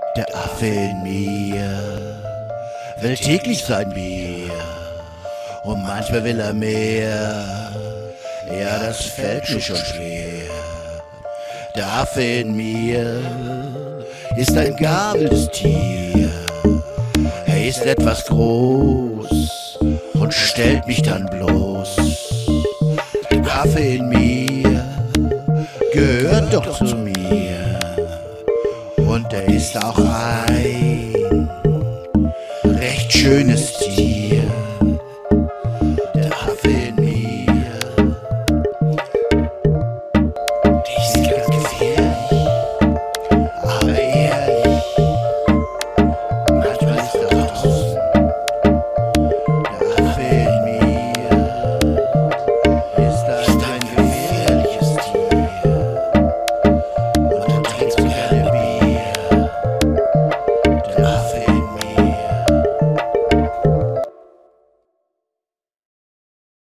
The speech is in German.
Der Affe in mir will täglich sein Bier und manchmal will er mehr. Ja, das fällt mir schon schwer. Der Affe in mir ist ein gabelndes Tier. Er ist etwas groß und stellt mich dann bloß. Der Affe in mir gehört doch zu mir. Und er ist auch ein recht schönes